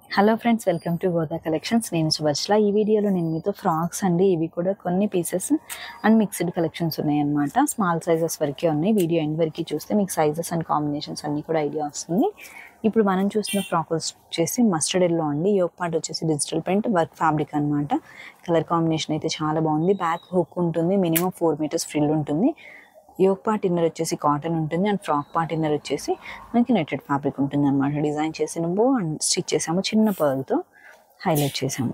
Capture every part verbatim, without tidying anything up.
Hello friends, welcome to Goda collections. నేను సుభద్ర. ఈ వీడియోలో నేను మీతో ఫ్రాక్స్ అండి, ఇవి కూడా కొన్ని పీసెస్ అండ్ మిక్స్డ్ కలెక్షన్స్ ఉన్నాయన్నమాట. స్మాల్ సైజెస్ వరకే ఉన్నాయి. వీడియో ఎండ్ వరకు చూస్తే మీకు సైజెస్ అండ్ కాంబినేషన్స్ అన్నీ కూడా ఐడియా వస్తుంది. ఇప్పుడు మనం చూస్తున్న ఫ్రాక్ వచ్చేసి మస్టర్డ్ ఎల్లో అండి. యోక్ పార్ట్ వచ్చేసి డిజిటల్ ప్రింట్ వర్క్ ఫ్యాబ్రిక్ అనమాట. కలర్ కాంబినేషన్ అయితే చాలా బాగుంది. బ్యాక్ హుక్ ఉంటుంది, మినిమం ఫోర్ మీటర్స్ ఫ్రిల్ ఉంటుంది. యోక్ పార్ట్ ఇన్నర్ వచ్చేసి కాటన్ ఉంటుంది అండ్ ఫ్రాక్ పార్ట్ ఇన్నర్ వచ్చేసి మనకి నెట్టెడ్ ఫ్యాబ్రిక్ ఉంటుంది అనమాట. డిజైన్ చేసిన బో అండ్ స్టిచ్ చేసాము, చిన్న పర్ల్తో హైలైట్ చేసాము.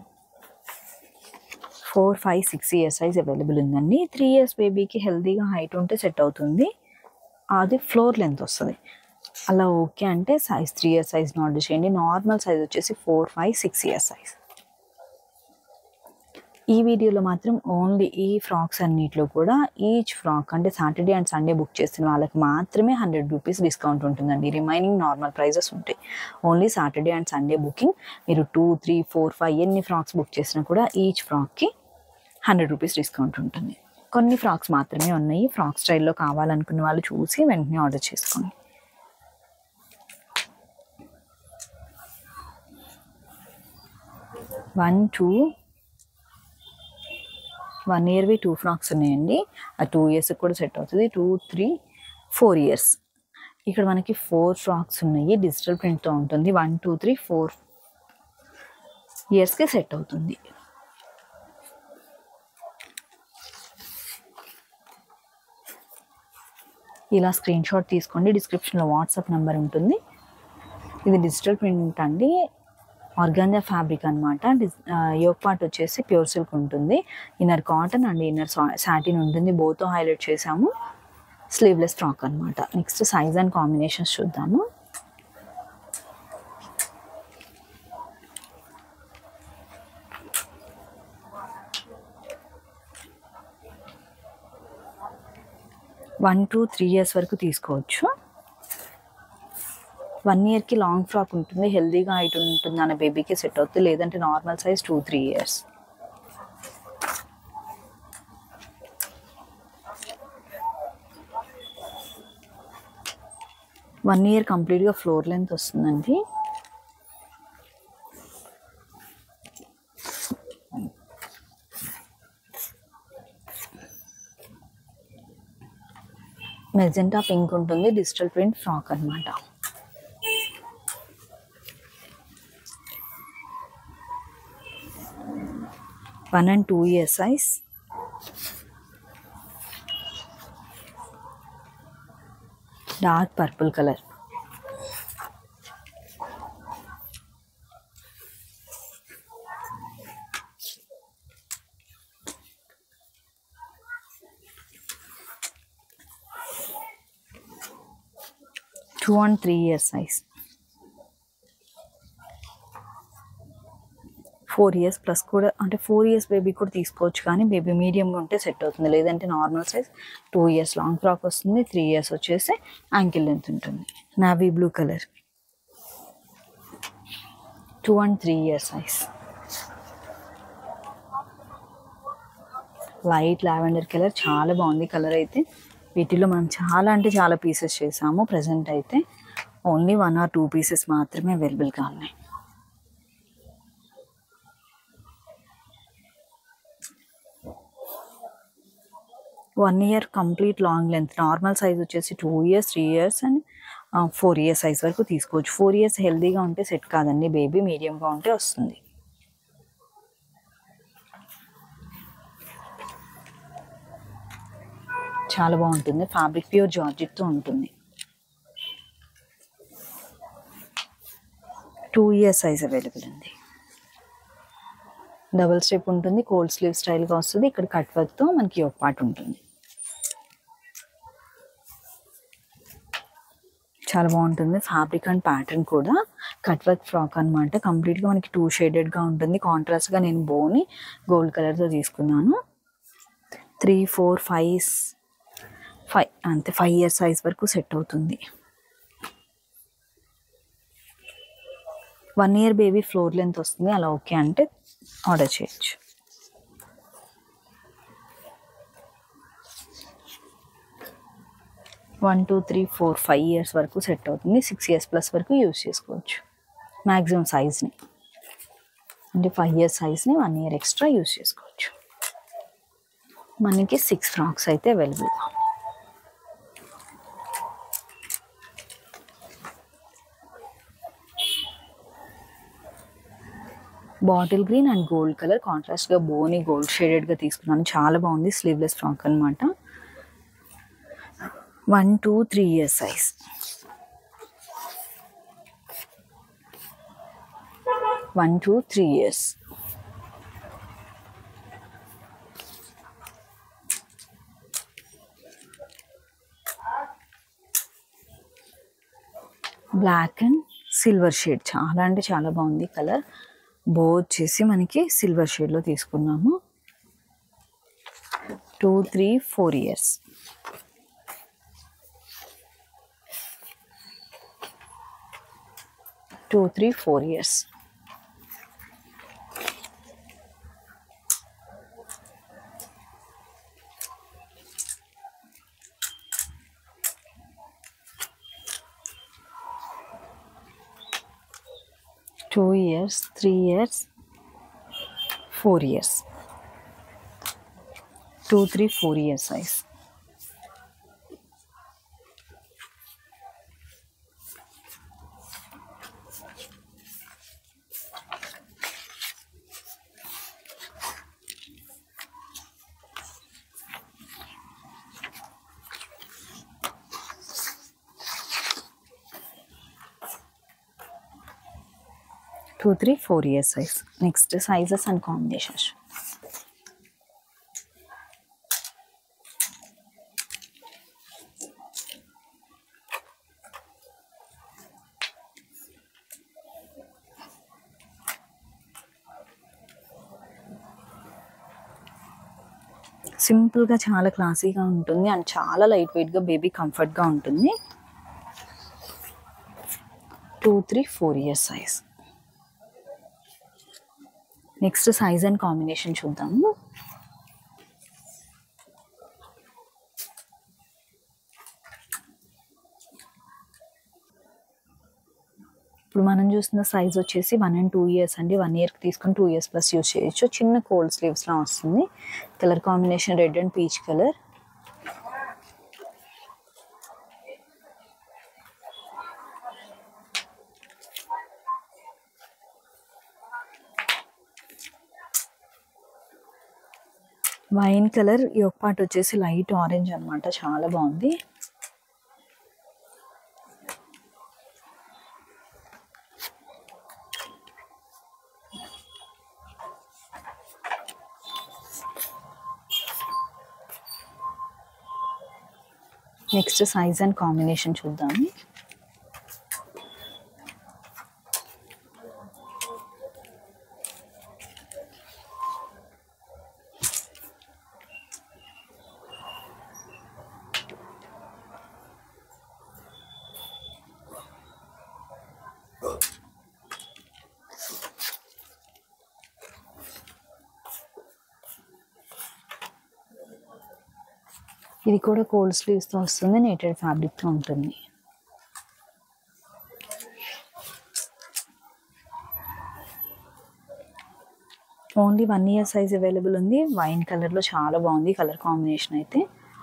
Four five six years size available ఉందండి. త్రీ ఇయర్స్ బేబీకి హెల్తీగా హైట్ ఉంటే సెట్ అవుతుంది. అది ఫ్లోర్ లెంత్ వస్తుంది. అలా ఓకే అంటే సైజ్ త్రీ ఇయర్స్ సైజ్ని ఆర్డర్ చేయండి. నార్మల్ సైజ్ వచ్చేసి four five six years size. ఈ వీడియోలో మాత్రం ఓన్లీ ఈ ఫ్రాక్స్ అన్నిట్లో కూడా ఈచ్ ఫ్రాక్ అంటే సాటర్డే అండ్ సండే బుక్ చేసిన వాళ్ళకి మాత్రమే హండ్రెడ్ రూపీస్ డిస్కౌంట్ ఉంటుందండి. రిమైనింగ్ నార్మల్ ప్రైజెస్ ఉంటాయి. Only Saturday and Sunday booking. మీరు టూ త్రీ ఫోర్ ఫైవ్ ఎన్ని ఫ్రాక్స్ బుక్ చేసినా కూడా ఈచ్ ఫ్రాక్కి హండ్రెడ్ రూపీస్ డిస్కౌంట్ ఉంటుంది. కొన్ని ఫ్రాక్స్ మాత్రమే ఉన్నాయి. ఫ్రాక్ స్టైల్లో కావాలనుకున్న వాళ్ళు చూసి వెంటనే ఆర్డర్ చేసుకోండి. వన్ టూ వన్ ఇయర్వి టూ ఫ్రాక్స్ ఉన్నాయండి. ఆ టూ ఇయర్స్కి కూడా సెట్ అవుతుంది. టూ త్రీ ఫోర్ ఇయర్స్ ఇక్కడ మనకి ఫోర్ ఫ్రాక్స్ ఉన్నాయి. డిజిటల్ ప్రింట్తో ఉంటుంది. వన్ టూ త్రీ ఫోర్ ఇయర్స్కి సెట్ అవుతుంది. ఇలా స్క్రీన్ షాట్ తీసుకోండి. డిస్క్రిప్షన్లో వాట్సాప్ నెంబర్ ఉంటుంది. ఇది డిజిటల్ ప్రింట్ అండి. ఆర్గాంజా ఫ్యాబ్రిక్ అనమాట. యోక్ పార్ట్ వచ్చేసి ప్యూర్ సిల్క్ ఉంటుంది. Inner cotton and inner satin ఉంటుంది. బోతో హైలైట్ చేసాము. స్లీవ్లెస్ ఫ్రాక్ అనమాట. నెక్స్ట్ సైజ్ అండ్ కాంబినేషన్స్ చూద్దాము. వన్ టు త్రీ ఇయర్స్ వరకు తీసుకోవచ్చు. వన్ ఇయర్కి లాంగ్ ఫ్రాక్ ఉంటుంది, హెల్దీగా హైట్ ఉంటుంది అన్న బేబీకి సెట్ అవుతుంది. లేదంటే normal size two three years. One year కంప్లీట్గా ఫ్లోర్ లెంత్ వస్తుందండి. మెజెంటా పింక్ ఉంటుంది. డిజిటల్ ప్రింట్ ఫ్రాక్ అనమాట. One and two years size. Dark purple colour. Two and three years size. Four years plus కూడా అంటే four years baby కూడా తీసుకోవచ్చు, కానీ baby మీడియంగా ఉంటే సెట్ అవుతుంది. లేదంటే normal size two years long frock వస్తుంది. త్రీ ఇయర్స్ వచ్చేసి యాంకిల్ లెంత్ ఉంటుంది. Navy blue colour. Two and three years size. Light lavender colour. చాలా బాగుంది కలర్ అయితే. వీటిలో మనం చాలా అంటే చాలా పీసెస్ చేసాము. ప్రజెంట్ అయితే only one or two pieces మాత్రమే అవైలబుల్గా ఉన్నాయి. One year complete long length. Normal size వచ్చేసి two years three years and four years size వరకు తీసుకోవచ్చు. ఫోర్ ఇయర్స్ హెల్దీగా ఉంటే సెట్ కాదండి. బేబీ మీడియంగా ఉంటే వస్తుంది. చాలా బాగుంటుంది. ఫ్యాబ్రిక్ ప్యూర్ జార్జెట్తో ఉంటుంది. టూ ఇయర్స్ సైజ్ అవైలబుల్ ఉంది. డబుల్ స్టెప్ ఉంటుంది. కోల్డ్ స్లీవ్ స్టైల్గా వస్తుంది. ఇక్కడ కట్ వర్క్తో మనకి యోక్ పార్ట్ ఉంటుంది. చాలా బాగుంటుంది ఫ్యాబ్రిక్ అండ్ ప్యాటర్న్ కూడా. కట్ వర్క్ ఫ్రాక్ అనమాట. కంప్లీట్గా మనకి టూ షేడెడ్గా ఉంటుంది. కాంట్రాస్ట్గా నేను బోని గోల్డ్ కలర్తో తీసుకున్నాను. త్రీ ఫోర్ ఫైవ్ ఫైవ్ అంతే ఫైవ్ ఇయర్స్ సైజ్ వరకు సెట్ అవుతుంది. One year baby floor length వస్తుంది. అలా ఓకే అంటే ఆర్డర్ చేయొచ్చు. One two three four five years వరకు సెట్ అవుతుంది. సిక్స్ ఇయర్స్ ప్లస్ వరకు యూజ్ చేసుకోవచ్చు మ్యాక్సిమం సైజ్ని. అంటే ఫైవ్ ఇయర్స్ సైజ్ని వన్ ఇయర్ ఎక్స్ట్రా యూస్ చేసుకోవచ్చు. మనకి సిక్స్ ఫ్రాక్స్ అయితే అవైలబుల్గా ఉన్నాయి. Bottle green and gold colour కాంట్రాస్ట్గా బోని గోల్డ్ షేడెడ్గా తీసుకున్నాను. చాలా బాగుంది. స్లీవ్లెస్ ఫ్రాక్ అనమాట. One two three years size. One two three years. Black and silver shade చాలా అంటే చాలా బాగుంది కలర్. బో వచ్చేసి మనకి సిల్వర్ షేడ్లో తీసుకున్నాము. Two three four years. Two three four years. Two years, three years, four years. Two three four years size. Two three four years size. Next sizes and combinations. సింపుల్గా చాలా క్లాసీగా ఉంటుంది అండ్ చాలా లైట్ వెయిట్గా baby కంఫర్ట్గా ఉంటుంది. Two three four years size. Next size and combination చూద్దాము. ఇప్పుడు మనం చూస్తున్న సైజ్ వచ్చేసి వన్ అండ్ టూ ఇయర్స్ అండి. వన్ ఇయర్కి తీసుకొని టూ ఇయర్స్ ప్లస్ యూస్ చేయొచ్చు. చిన్న కోల్డ్ స్లీవ్స్లో వస్తుంది. Colour combination red and peach colour. Wine colour. ఈ ఒక పార్ట్ వచ్చేసి లైట్ ఆరెంజ్ అనమాట. చాలా బాగుంది. నెక్స్ట్ సైజ్ అండ్ కాంబినేషన్ చూద్దాము. ఇది కూడా కోల్డ్ స్లీవ్స్తో వస్తుంది. నేటెడ్ ఫ్యాబ్రిక్తో ఉంటుంది. Only one year size available ఉంది. వైన్ కలర్లో చాలా బాగుంది కలర్ కాంబినేషన్ అయితే.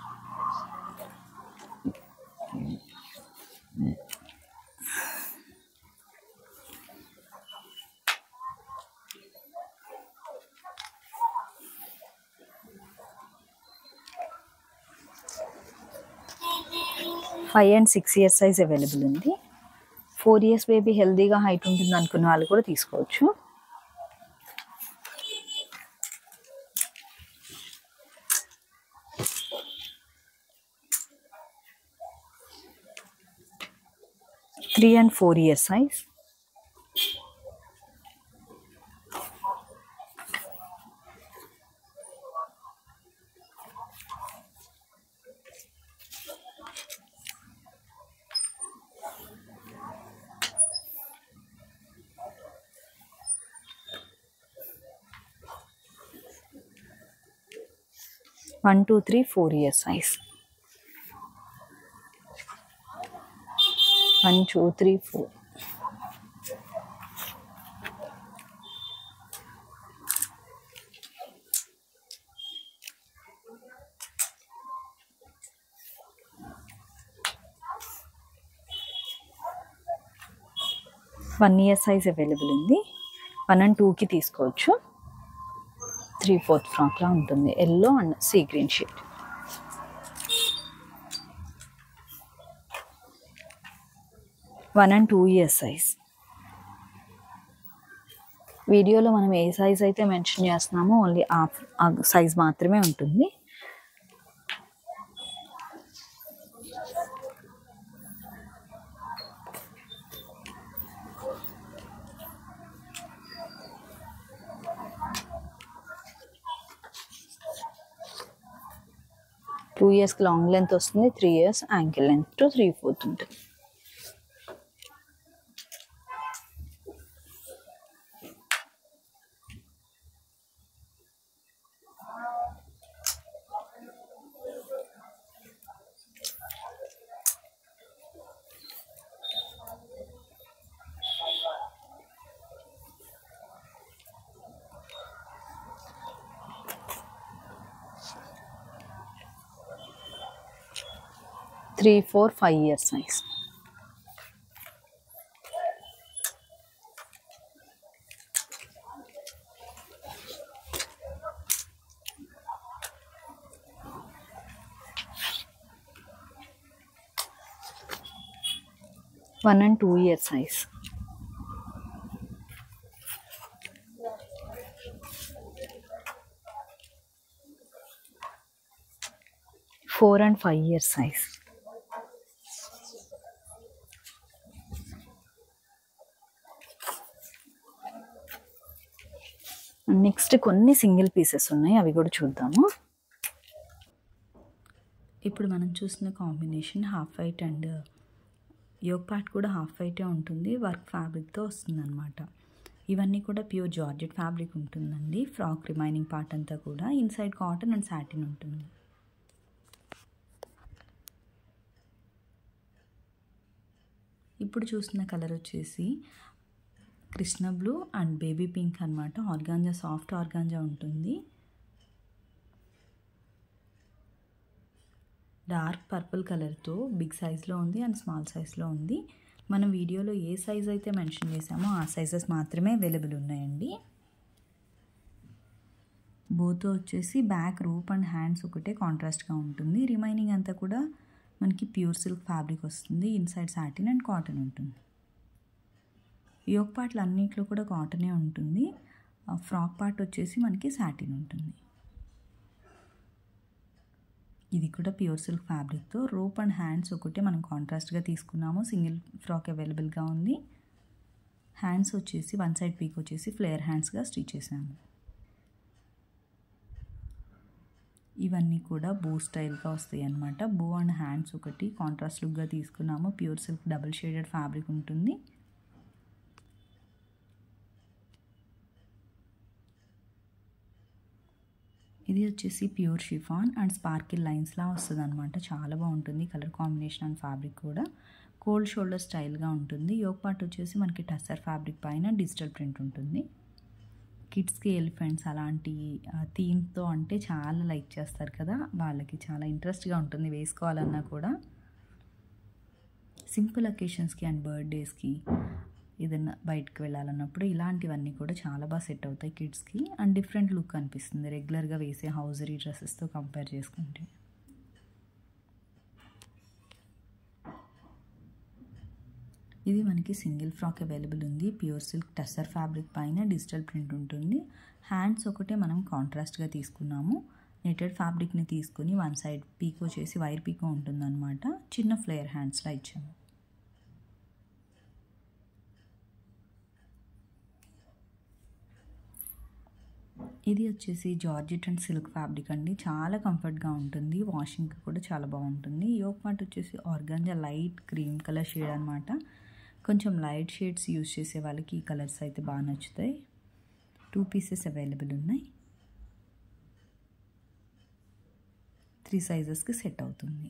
Five and six years size available ఉంది. ఫోర్ ఇయర్స్ బేబీ హెల్దీగా హైట్ ఉంటుంది అనుకున్న వాళ్ళు కూడా తీసుకోవచ్చు. Three and four years size. One two three four years size. One two three four. One year size available ఉంది. One and టూకి తీసుకోవచ్చు. త్రీ ఫోర్త్ ఫ్రాక్లా ఉంటుంది. Yellow and sea green shade. One and two years size. వీడియోలో మనం ఏ size అయితే mention చేస్తున్నామో ఓన్లీ ఆ సైజ్ మాత్రమే ఉంటుంది. టూ ఇయర్స్కి లాంగ్ లెంత్ వస్తుంది. Three years ankle length to three fourth ఉంటుంది. Three four five years size. One and two years size. Four and five years size. Next కొన్ని సింగిల్ పీసెస్ ఉన్నాయి, అవి కూడా చూద్దాము. ఇప్పుడు మనం చూసిన combination half white and yoke part కూడా హాఫ్ వైటే ఉంటుంది. వర్క్ ఫ్యాబ్రిక్తో వస్తుంది అనమాట. ఇవన్నీ కూడా ప్యూర్ జార్జెట్ ఫ్యాబ్రిక్ ఉంటుందండి. ఫ్రాక్ రిమైనింగ్ పార్ట్ అంతా కూడా ఇన్సైడ్ కాటన్ అండ్ సాటిన్ ఉంటుంది. ఇప్పుడు చూసిన కలర్ వచ్చేసి Krishna blue and baby pink అనమాట. ఆర్గాంజా, సాఫ్ట్ ఆర్గాంజా ఉంటుంది. డార్క్ పర్పుల్ కలర్తో బిగ్ సైజ్లో ఉంది అండ్ స్మాల్ సైజ్లో ఉంది. మనం వీడియోలో ఏ సైజ్ అయితే మెన్షన్ చేసామో ఆ సైజెస్ మాత్రమే అవైలబుల్ ఉన్నాయండి. బోతో వచ్చేసి బ్యాక్ రూప్ అండ్ హ్యాండ్స్ ఒకటే కాంట్రాస్ట్గా ఉంటుంది. రిమైనింగ్ అంతా కూడా మనకి ప్యూర్ సిల్క్ ఫ్యాబ్రిక్ వస్తుంది. ఇన్సైడ్ సాటిన్ అండ్ కాటన్ ఉంటుంది. యోక్ పార్ట్లు అన్నిట్లో కూడా కాటనే ఉంటుంది. ఫ్రాక్ పార్ట్ వచ్చేసి మనకి సాటిన్ ఉంటుంది. ఇది కూడా ప్యూర్ సిల్క్ ఫ్యాబ్రిక్తో రోప్ అండ్ హ్యాండ్స్ ఒకటే మనం కాంట్రాస్ట్గా తీసుకున్నాము. సింగిల్ ఫ్రాక్ అవైలబుల్గా ఉంది. హ్యాండ్స్ వచ్చేసి వన్ సైడ్ పీక్ వచ్చేసి ఫ్లేర్ హ్యాండ్స్గా స్టిచ్ చేసాము. ఇవన్నీ కూడా బో స్టైల్గా వస్తాయి అన్నమాట. బో అండ్ హ్యాండ్స్ ఒకటి కాంట్రాస్ట్ లుక్గా తీసుకున్నాము. Pure silk double shaded fabric ఉంటుంది. ఇది వచ్చేసి ప్యూర్ షిఫాన్ అండ్ స్పార్కిల్ లైన్స్లా వస్తుంది అనమాట. చాలా బాగుంటుంది కలర్ కాంబినేషన్ అండ్ ఫ్యాబ్రిక్ కూడా. కోల్డ్ షోల్డర్ స్టైల్గా ఉంటుంది. యోక్ పార్ట్ వచ్చేసి మనకి టస్సర్ ఫ్యాబ్రిక్ పైన డిజిటల్ ప్రింట్ ఉంటుంది. కిడ్స్కి ఎలిఫెంట్స్ అలాంటి థీమ్తో అంటే చాలా లైక్ చేస్తారు కదా, వాళ్ళకి చాలా ఇంట్రెస్ట్గా ఉంటుంది వేసుకోవాలన్నా కూడా. సింపుల్ అకేషన్స్కి అండ్ బర్త్డేస్కి ఏదైనా బయటకు వెళ్ళాలన్నప్పుడు ఇలాంటివన్నీ కూడా చాలా బాగా సెట్ అవుతాయి కిడ్స్కి. అండ్ డిఫరెంట్ లుక్ అనిపిస్తుంది రెగ్యులర్గా వేసే హౌజరీ డ్రెస్సెస్తో కంపేర్ చేసుకుంటే. ఇది మనకి సింగిల్ ఫ్రాక్ అవైలబుల్ ఉంది. ప్యూర్ సిల్క్ టస్సర్ ఫ్యాబ్రిక్ పైన డిజిటల్ ప్రింట్ ఉంటుంది. హ్యాండ్స్ ఒకటే మనం కాంట్రాస్ట్గా తీసుకున్నాము. నెటెడ్ ఫ్యాబ్రిక్ని తీసుకుని వన్ సైడ్ పీకో చేసి వైర్ పీకో ఉంటుందన్నమాట. చిన్న ఫ్లేర్ హ్యాండ్స్లా ఇచ్చాము. ఇది వచ్చేసి జార్జెట్ అండ్ సిల్క్ ఫ్యాబ్రిక్ అండి. చాలా కంఫర్ట్గా ఉంటుంది. వాషింగ్కి కూడా చాలా బాగుంటుంది. యోక్ పార్ట్ వచ్చేసి organza light cream colour shade అనమాట. కొంచెం లైట్ షేడ్స్ యూజ్ చేసే వాళ్ళకి ఈ కలర్స్ అయితే బాగా నచ్చుతాయి. టూ పీసెస్ అవైలబుల్ ఉన్నాయి. త్రీ సైజెస్కి సెట్ అవుతుంది.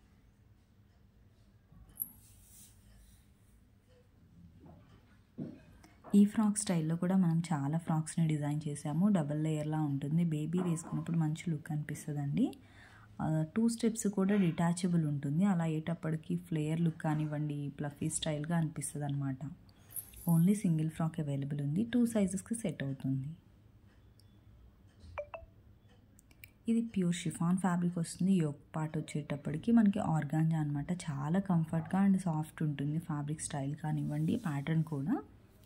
ఈ ఫ్రాక్ స్టైల్లో కూడా మనం చాలా ఫ్రాక్స్ని డిజైన్ చేసాము. డబల్ లేయర్లా ఉంటుంది. బేబీ వేసుకున్నప్పుడు మంచి లుక్ అనిపిస్తుందండి. టూ స్టెప్స్ కూడా డిటాచబుల్ ఉంటుంది. అలా అయ్యేటప్పటికి ఫ్లేయర్ లుక్ కానివ్వండి, ప్లఫీ స్టైల్గా అనిపిస్తుంది అనమాట. ఓన్లీ సింగిల్ ఫ్రాక్ అవైలబుల్ ఉంది, టూ సైజెస్కి సెట్ అవుతుంది. ఇది ప్యూర్ షిఫాన్ ఫ్యాబ్రిక్ వస్తుంది. యోక్ పార్ట్ వచ్చేటప్పటికి మనకి ఆర్గాంజా అనమాట. చాలా కంఫర్ట్గా అండ్ సాఫ్ట్ ఉంటుంది ఫ్యాబ్రిక్ స్టైల్ కానివ్వండి, ప్యాటర్న్ కూడా.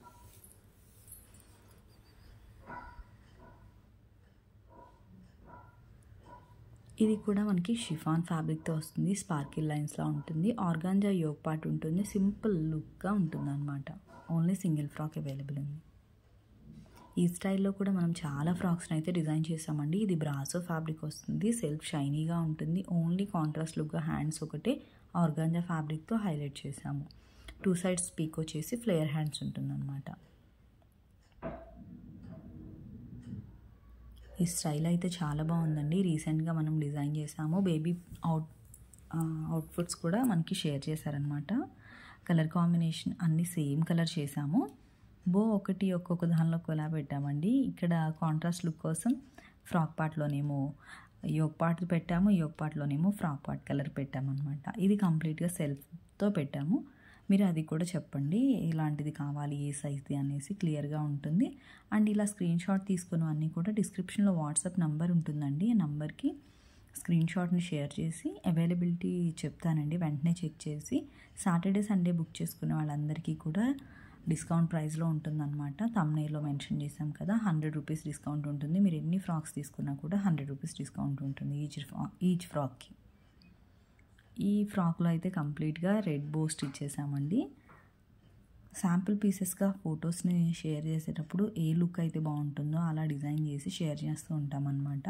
ఇది కూడా మనకి షిఫాన్ ఫ్యాబ్రిక్తో వస్తుంది. స్పార్కిల్ లైన్స్లా ఉంటుంది. ఆర్గాంజా యోక్ పార్ట్ ఉంటుంది. సింపుల్ లుక్గా ఉంటుంది అనమాట. ఓన్లీ సింగిల్ ఫ్రాక్ అవైలబుల్ ఉంది. ఈ స్టైల్లో కూడా మనం చాలా ఫ్రాక్స్ని అయితే డిజైన్ చేసామండి. ఇది బ్రాసో ఫ్యాబ్రిక్ వస్తుంది. సెల్ఫ్ షైనీగా ఉంటుంది. ఓన్లీ కాంట్రాస్ట్ లుక్గా హ్యాండ్స్ ఒకటే ఆర్గాంజా ఫ్యాబ్రిక్తో హైలైట్ చేసాము. టూ సైడ్స్ పీక్ వచ్చేసి ఫ్లేయర్ హ్యాండ్స్ ఉంటుందన్నమాట. ఈ స్టైల్ అయితే చాలా బాగుందండి. రీసెంట్గా మనం డిజైన్ చేసాము. బేబీ అవుట్ అవుట్ఫిట్స్ కూడా మనకి షేర్ చేశారనమాట. కలర్ కాంబినేషన్ అన్నీ సేమ్ కలర్ చేసాము. బో ఒకటి ఒక్కొక్క దానిలో కొలా పెట్టామండి. ఇక్కడ కాంట్రాస్ట్ లుక్ కోసం ఫ్రాక్ పార్ట్లోనేమో యోక్ పార్ట్ పెట్టాము, యోక్ పార్ట్లోనేమో ఫ్రాక్ పార్ట్ కలర్ పెట్టామన్నమాట. ఇది కంప్లీట్గా సెల్ఫ్తో పెట్టాము. మీరు అది కూడా చెప్పండి ఇలాంటిది కావాలి ఏ సైజ్ది అనేసి, క్లియర్గా ఉంటుంది. అండ్ ఇలా స్క్రీన్ షాట్ తీసుకున్న అన్నీ కూడా డిస్క్రిప్షన్లో వాట్సాప్ నంబర్ ఉంటుందండి. ఆ నంబర్కి స్క్రీన్ షాట్ని షేర్ చేసి అవైలబిలిటీ చెప్తానండి. వెంటనే చెక్ చేసి సాటర్డే సండే బుక్ చేసుకునే వాళ్ళందరికీ కూడా డిస్కౌంట్ ప్రైస్లో ఉంటుందన్నమాట. థంబ్నెయిల్లో మెన్షన్ చేసాం కదా, హండ్రెడ్ రూపీస్ డిస్కౌంట్ ఉంటుంది. మీరు ఎన్ని ఫ్రాక్స్ తీసుకున్నా కూడా హండ్రెడ్ రూపీస్ డిస్కౌంట్ ఉంటుంది ఈచ్ ఈచ్ ఫ్రాక్కి. ఈ ఫ్రాక్లో అయితే కంప్లీట్గా రెడ్ బో స్టిచ్ చేసామండి. శాంపుల్ పీసెస్గా ఫొటోస్ని షేర్ చేసేటప్పుడు ఏ లుక్ అయితే బాగుంటుందో అలా డిజైన్ చేసి షేర్ చేస్తూ ఉంటామన్నమాట.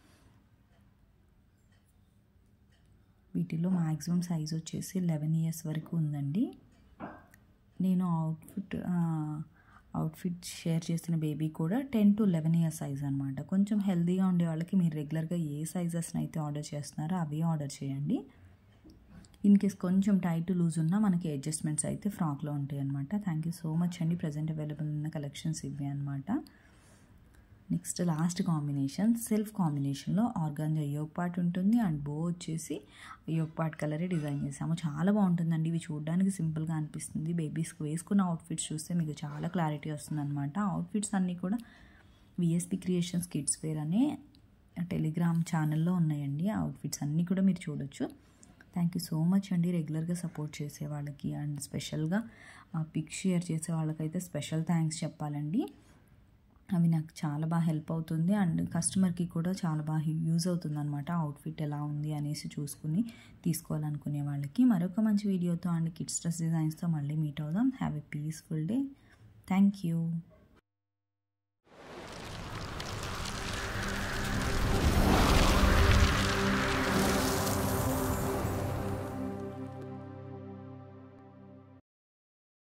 వీటిలో మ్యాక్సిమం సైజ్ వచ్చేసి లెవెన్ ఇయర్స్ వరకు ఉందండి. నేను అవుట్ఫిట్ అవుట్ఫిట్ షేర్ చేసిన బేబీ కూడా ten to eleven years size అనమాట. కొంచెం హెల్తీగా ఉండే వాళ్ళకి మీరు రెగ్యులర్గా ఏ సైజెస్ని అయితే ఆర్డర్ చేస్తున్నారో అవి ఆర్డర్ చేయండి. ఇన్ కేస్ కొంచెం టైట్ లూజ్ ఉన్నా మనకి అడ్జస్ట్మెంట్స్ అయితే ఫ్రాక్లో ఉంటాయి అనమాట. థ్యాంక్ యూ సో మచ్ అండి. ప్రజెంట్ అవైలబుల్ ఉన్న కలెక్షన్స్ ఇవి అనమాట. నెక్స్ట్ లాస్ట్ కాంబినేషన్ సెల్ఫ్ కాంబినేషన్లో ఆర్గాంజా యోక్ పార్ట్ ఉంటుంది అండ్ బో వచ్చేసి యోక్ పార్ట్ కలరే డిజైన్ చేసాము. చాలా బాగుంటుందండి. ఇవి చూడడానికి సింపుల్గా అనిపిస్తుంది. బేబీస్కి వేసుకున్న అవుట్ఫిట్స్ చూస్తే మీకు చాలా క్లారిటీ వస్తుంది అనమాట. అవుట్ఫిట్స్ అన్నీ కూడా విఎస్పి క్రియేషన్స్ కిడ్స్ వేర్ అనే టెలిగ్రామ్ ఛానల్లో ఉన్నాయండి. అవుట్ఫిట్స్ అన్నీ కూడా మీరు చూడొచ్చు. థ్యాంక్ యూ సో మచ్ అండి. రెగ్యులర్గా సపోర్ట్ చేసే వాళ్ళకి అండ్ స్పెషల్గా పిక్ షేర్ చేసే వాళ్ళకైతే స్పెషల్ థ్యాంక్స్ చెప్పాలండి. అవి నాకు చాలా బాగా హెల్ప్ అవుతుంది అండ్ కస్టమర్కి కూడా చాలా బాగా యూజ్ అవుతుంది అనమాట. అవుట్ఫిట్ ఎలా ఉంది అనేసి చూసుకుని తీసుకోవాలనుకునే వాళ్ళకి. మరొక మంచి వీడియోతో అండ్ కిడ్స్ డ్రెస్ డిజైన్స్తో మళ్ళీ మీట్ అవుదాం. Have a peaceful day. Thank you.